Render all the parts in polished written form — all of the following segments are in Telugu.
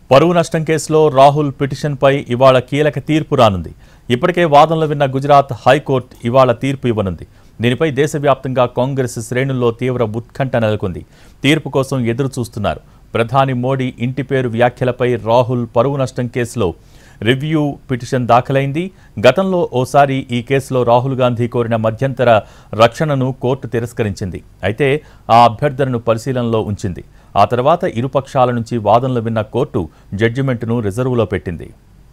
పరువు నష్టం కేసులో రాహుల్ పిటిషన్పై ఇవాళ కీలక తీర్పు రానుంది. ఇప్పటికే వాదనలు విన్న గుజరాత్ హైకోర్టు ఇవాళ తీర్పు ఇవ్వనుంది. దీనిపై దేశవ్యాప్తంగా కాంగ్రెస్ శ్రేణుల్లో తీవ్ర ఉత్కంఠ నెలకొంది. తీర్పు కోసం ఎదురు చూస్తున్నారు. ప్రధాని మోడీ ఇంటి పేరు వ్యాఖ్యలపై రాహుల్ పరువు నష్టం కేసులో రివ్యూ పిటిషన్ దాఖలైంది. గతంలో ఓసారి ఈ కేసులో రాహుల్ గాంధీ కోరిన మధ్యంతర రక్షణను కోర్టు తిరస్కరించింది. అయితే ఆ అభ్యర్థనను పరిశీలనలో ఉంచింది. ఆ తర్వాత ఇరుపక్షాల నుంచి వాదనలు విన్న కోర్టు జడ్జిమెంట్ను రిజర్వులో పెట్టింది.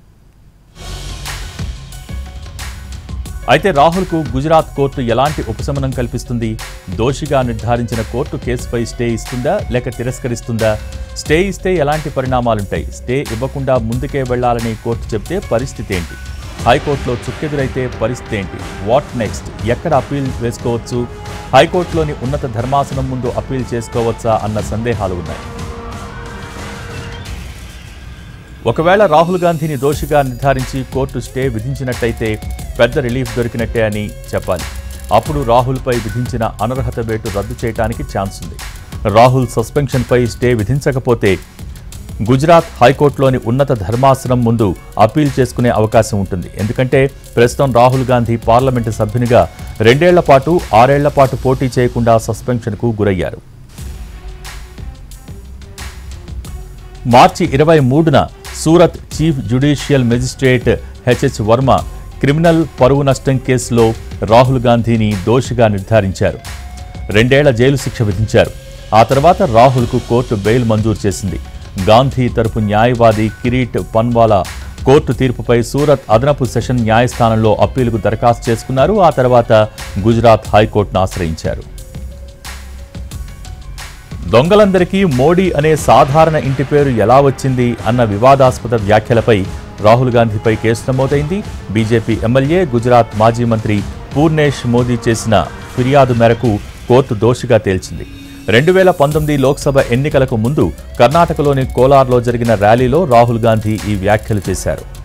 అయితే రాహుల్కు గుజరాత్ కోర్టు ఎలాంటి ఉపశమనం కల్పిస్తుంది? దోషిగా నిర్ధారించిన కోర్టు కేసుపై స్టే ఇస్తుందా లేక తిరస్కరిస్తుందా? స్టే ఇస్తే ఎలాంటి పరిణామాలుంటాయి? స్టే ఇవ్వకుండా ముందుకే వెళ్లాలని కోర్టు చెప్తే పరిస్థితి ఏంటి? హైకోర్టులో చుక్కెదురైతే పరిస్థితి ఏంటి? What next? ఎక్కడ అప్పీల్ వేసుకోవచ్చు? హైకోర్టులోని ఉన్నత ధర్మాసనం ముందు అప్పీల్ చేసుకోవచ్చా అన్న సందేహాలు ఉన్నాయి. ఒకవేళ రాహుల్ గాంధీని దోషిగా నిర్ధారించి కోర్టు స్టే విధించినట్టయితే పెద్ద రిలీఫ్ దొరికినట్టే అని చెప్పాలి. అప్పుడు రాహుల్పై విధించిన అనర్హత వేటు రద్దు చేయడానికి ఛాన్స్ ఉంది. రాహుల్ సస్పెన్షన్పై స్టే విధించకపోతే గుజరాత్ హైకోర్టులోని ఉన్నత ధర్మాసనం ముందు అప్పీల్ చేసుకునే అవకాశం ఉంటుంది. ఎందుకంటే ప్రస్తుతం రాహుల్ గాంధీ పార్లమెంటు సభ్యునిగా 2 ఏళ్ల పాటు 6 ఏళ్ల పాటు పోటీ చేయకుండా సస్పెన్షన్కు గురయ్యారు. మార్చి 23న Surat chief judicial magistrate HH Varma criminal పరువు నష్టం కేసులో రాహుల్ గాంధీని దోషిగా నిర్ధారించారు. 2 ఏళ్ల జైలు శిక్ష విధించారు. ఆ తర్వాత రాహుల్కు కోర్టు బెయిల్ మంజూరు చేసింది. గాంధీ తరపు న్యాయవాది కిరీట్ పన్వాలా కోర్టు తీర్పుపై సూరత్ అదనపు సెషన్ న్యాయస్థానంలో అప్పీలుకు దరఖాస్తు చేసుకున్నారు. ఆ తర్వాత గుజరాత్ హైకోర్టును ఆశ్రయించారు. దొంగలందరికీ మోడీ అనే సాధారణ ఇంటి పేరు ఎలా వచ్చింది అన్న వివాదాస్పద వ్యాఖ్యలపై రాహుల్ గాంధీపై కేసు నమోదైంది. బీజేపీ ఎమ్మెల్యే గుజరాత్ మాజీ మంత్రి పూర్ణేష్ మోదీ చేసిన ఫిర్యాదు మేరకు కోర్టు దోషిగా తేల్చింది. 2019 లోక్సభ ఎన్నికలకు ముందు కర్ణాటకలోని కోలార్లో జరిగిన ర్యాలీలో రాహుల్ గాంధీ ఈ వ్యాఖ్యలు చేశారు.